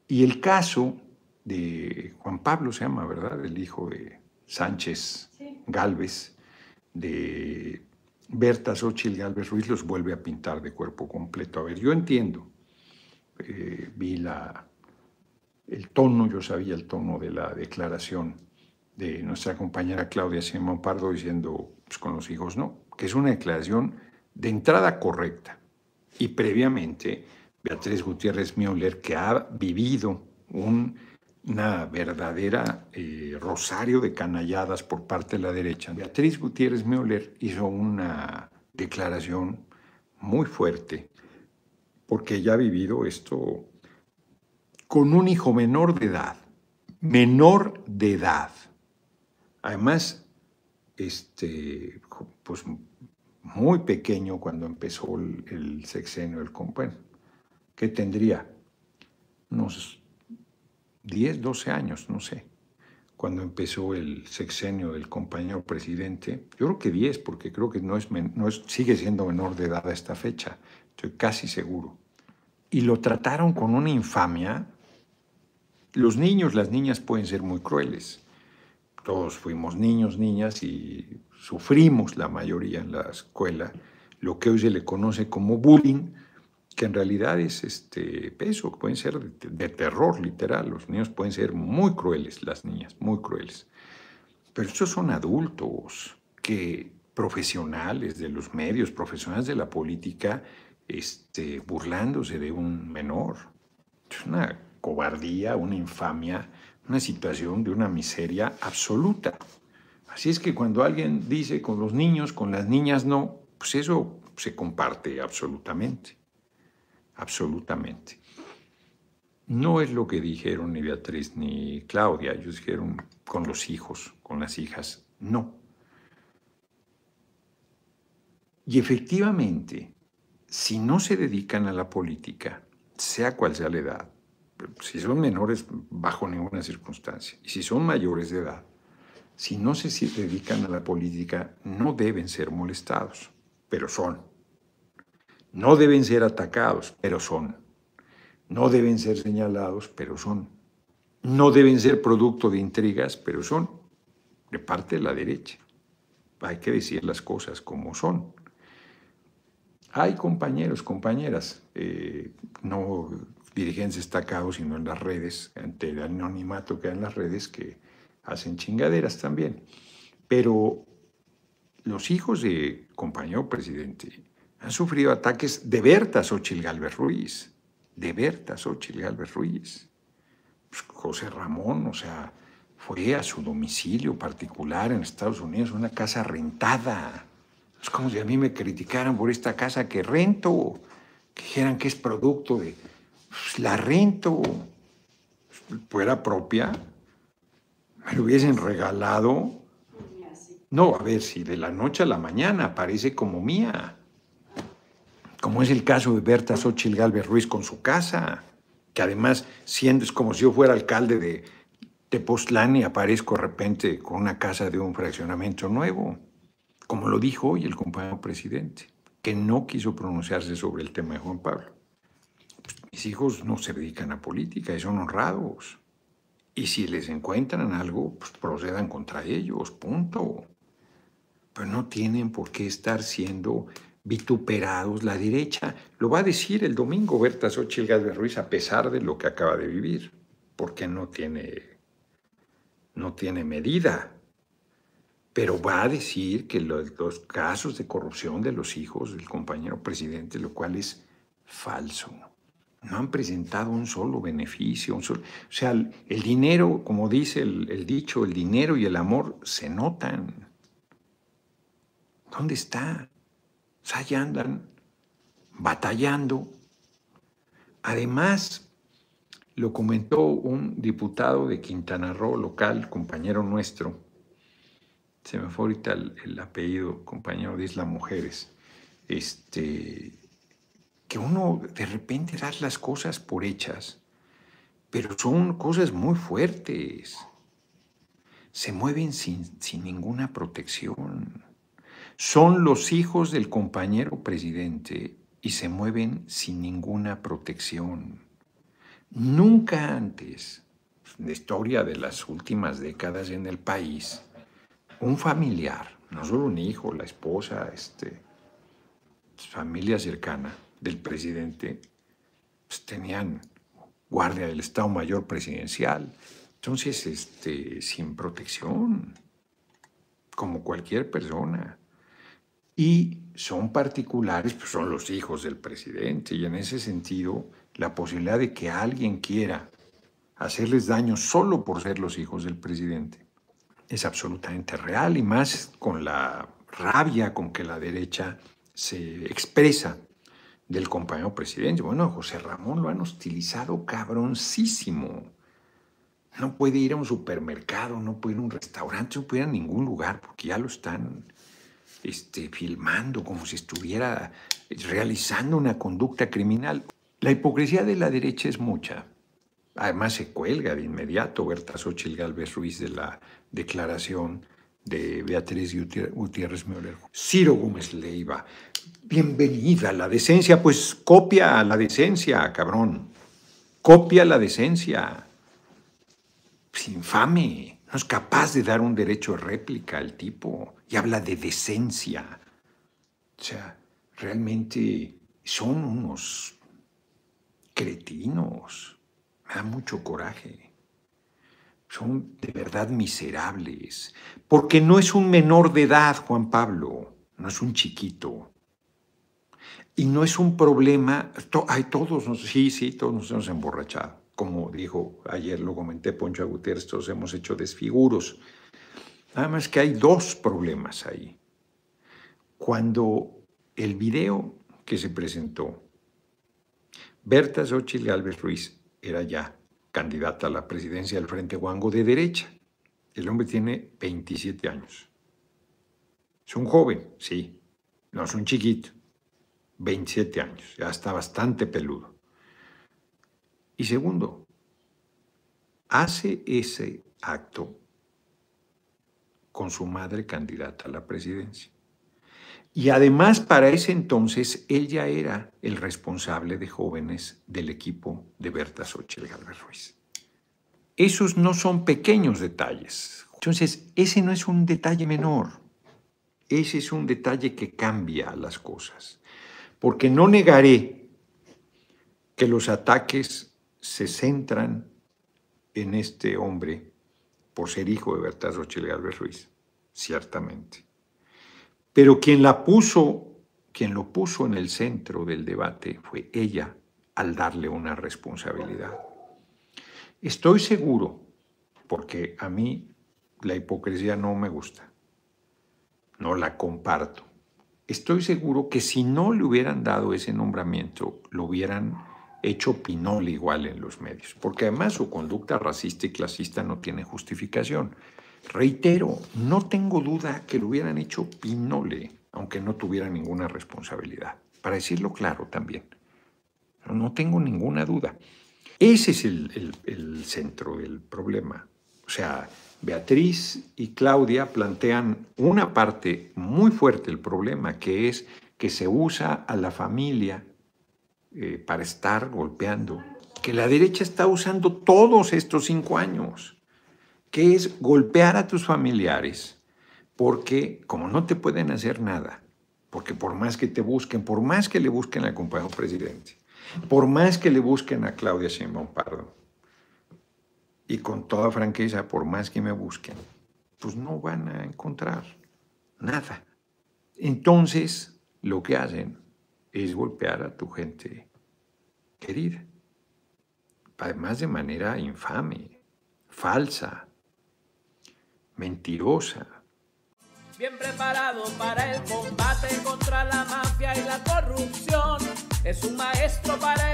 Y el caso de Juan Pablo se llama, ¿verdad? El hijo de Sánchez Gálvez, de Berta Xochitl Gálvez Ruiz, los vuelve a pintar de cuerpo completo. A ver, yo entiendo, vi el tono, yo sabía el tono de la declaración de nuestra compañera Claudia Sheinbaum Pardo diciendo, pues con los hijos no, que es una declaración de entrada correcta. Y previamente, Beatriz Gutiérrez Müller, que ha vivido una verdadera rosario de canalladas por parte de la derecha, Beatriz Gutiérrez Müller hizo una declaración muy fuerte, porque ella ha vivido esto con un hijo menor de edad. Además, pues muy pequeño cuando empezó el sexenio del compañero, que tendría unos 10, 12 años, no sé, cuando empezó el sexenio del compañero presidente. Yo creo que 10, porque creo que sigue siendo menor de edad a esta fecha, estoy casi seguro. Y lo trataron con una infamia. Los niños, las niñas pueden ser muy crueles. Todos fuimos niños, niñas y sufrimos la mayoría en la escuela lo que hoy se le conoce como bullying, que en realidad es eso, pueden ser de terror literal. Los niños pueden ser muy crueles, las niñas, muy crueles. Pero estos son adultos profesionales de los medios, profesionales de la política, burlándose de un menor. Es una cobardía, una infamia, una situación de una miseria absoluta. Así es que cuando alguien dice con los niños, con las niñas no, pues eso se comparte absolutamente, absolutamente. No es lo que dijeron ni Beatriz ni Claudia, ellos dijeron con los hijos, con las hijas, no. Y efectivamente, si no se dedican a la política, sea cual sea la edad, si son menores, bajo ninguna circunstancia, y si son mayores de edad, si no se dedican a la política, no deben ser molestados, pero son. No deben ser atacados, pero son. No deben ser señalados, pero son. No deben ser producto de intrigas, pero son. De parte de la derecha. Hay que decir las cosas como son. Hay compañeros, compañeras, no dirigentes destacados, sino en las redes, ante el anonimato que hay en las redes, que hacen chingaderas también. Pero los hijos de compañero presidente han sufrido ataques de Berta Xochitl Gálvez Ruiz, de Berta Xochitl Gálvez Ruiz. Pues José Ramón, o sea, fue a su domicilio particular en Estados Unidos, una casa rentada. Es como si a mí me criticaran por esta casa que rento, que dijeran que es producto de, pues la rento, fuera propia, me lo hubiesen regalado. No, a ver, si de la noche a la mañana parece como mía, como es el caso de Berta Xochitl Gálvez Ruiz con su casa, que además es como si yo fuera alcalde de Tepoztlán y aparezco de repente con una casa de un fraccionamiento nuevo, como lo dijo hoy el compañero presidente, que no quiso pronunciarse sobre el tema de Juan Pablo. Pues, mis hijos no se dedican a política y son honrados. Y si les encuentran algo, pues procedan contra ellos, punto. Pero no tienen por qué estar siendo vituperados. La derecha lo va a decir el domingo Berta Xochitl Gálvez Ruiz, a pesar de lo que acaba de vivir, porque no tiene medida. Pero va a decir que los casos de corrupción de los hijos del compañero presidente, lo cual es falso. No han presentado un solo beneficio, o sea, el dinero, como dice el dicho, el dinero y el amor se notan. ¿Dónde está? O sea, ya andan batallando. Además, lo comentó un diputado de Quintana Roo local, compañero nuestro, se me fue ahorita el apellido, compañero de Isla Mujeres, que uno de repente da las cosas por hechas, pero son cosas muy fuertes. Se mueven sin ninguna protección. Son los hijos del compañero presidente y se mueven sin ninguna protección. Nunca antes, en la historia de las últimas décadas en el país, un familiar, no solo un hijo, la esposa, familia cercana del presidente, pues tenían guardia del Estado Mayor Presidencial. Entonces, sin protección, como cualquier persona. Y son particulares, pues son los hijos del presidente. Y en ese sentido, la posibilidad de que alguien quiera hacerles daño solo por ser los hijos del presidente es absolutamente real, y más con la rabia con que la derecha se expresa del compañero presidente. Bueno, José Ramón lo han hostilizado cabroncísimo. No puede ir a un supermercado, no puede ir a un restaurante, no puede ir a ningún lugar porque ya lo están filmando como si estuviera realizando una conducta criminal. La hipocresía de la derecha es mucha. Además se cuelga de inmediato Berta Xóchitl Gálvez Ruiz de la declaración de Beatriz Gutiérrez Müller. Ciro Gómez Leiva, bienvenida a la decencia. Pues copia la decencia, cabrón. Copia la decencia. Es infame. No es capaz de dar un derecho de réplica al tipo. Y habla de decencia. O sea, realmente son unos cretinos. Me da mucho coraje. Son de verdad miserables. Porque no es un menor de edad, Juan Pablo. No es un chiquito. Y no es un problema. Todos nos hemos emborrachado. Como dijo ayer, lo comenté Poncho Gutiérrez, todos hemos hecho desfiguros. Nada más que hay dos problemas ahí. Cuando el video que se presentó, Berta Xóchitl Gálvez Ruiz era ya candidata a la presidencia del Frente Guango de derecha. El hombre tiene 27 años. Es un joven, sí, no es un chiquito. 27 años, ya está bastante peludo. Y segundo, hace ese acto con su madre candidata a la presidencia. Y además, para ese entonces, él ya era el responsable de jóvenes del equipo de Berta Xóchitl Gálvez Ruiz. Esos no son pequeños detalles. Entonces, ese no es un detalle menor. Ese es un detalle que cambia las cosas. Porque no negaré que los ataques se centran en este hombre por ser hijo de Berta Xóchitl Gálvez Ruiz, ciertamente. Pero quien lo puso en el centro del debate fue ella al darle una responsabilidad. Estoy seguro, porque a mí la hipocresía no me gusta, no la comparto. Estoy seguro que si no le hubieran dado ese nombramiento, lo hubieran hecho pinole igual en los medios, porque además su conducta racista y clasista no tiene justificación. Reitero, no tengo duda que lo hubieran hecho pinole, aunque no tuviera ninguna responsabilidad. Para decirlo claro también, no tengo ninguna duda. Ese es el centro del problema. O sea, Beatriz y Claudia plantean una parte muy fuerte del problema, que es que se usa a la familia para estar golpeando, que la derecha está usando todos estos 5 años, que es golpear a tus familiares, porque como no te pueden hacer nada, porque por más que te busquen, por más que le busquen al compañero presidente, por más que le busquen a Claudia Sheinbaum Pardo, y con toda franqueza, por más que me busquen, pues no van a encontrar nada. Entonces, lo que hacen es golpear a tu gente querida. Además de manera infame, falsa, mentirosa. Bien preparado para el combate contra la mafia y la corrupción. Es un maestro para el